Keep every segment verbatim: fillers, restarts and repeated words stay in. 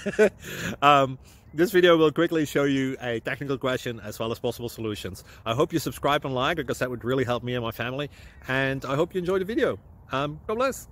um, this video will quickly show you a technical question as well as possible solutions. I hope you subscribe and like, because that would really help me and my family. And I hope you enjoy the video. Um, God bless.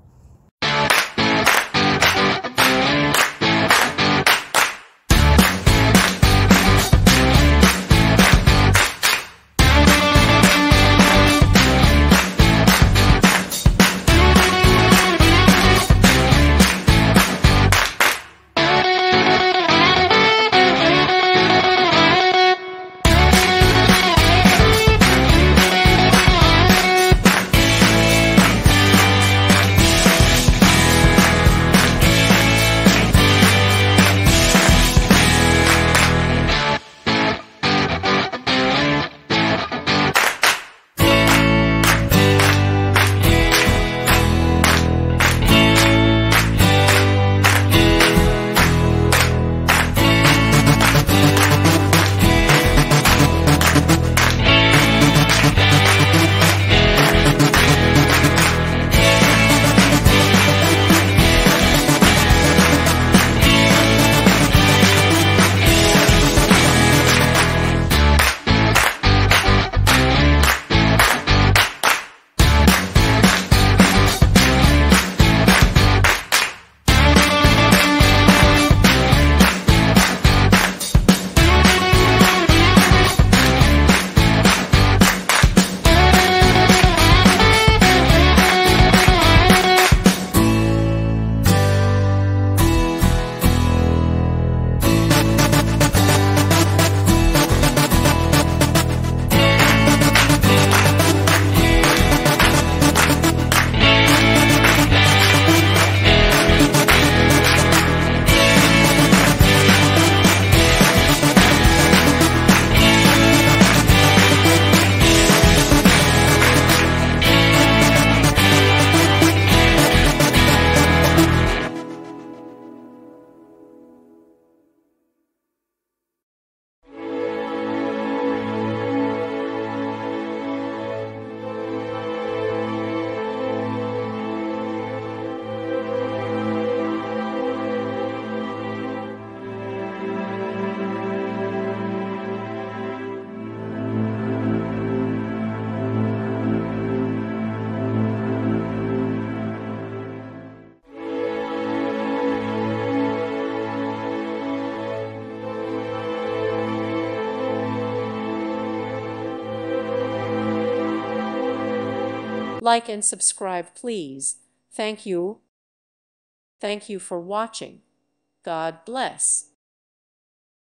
Like and subscribe, please. Thank you. Thank you for watching. God bless.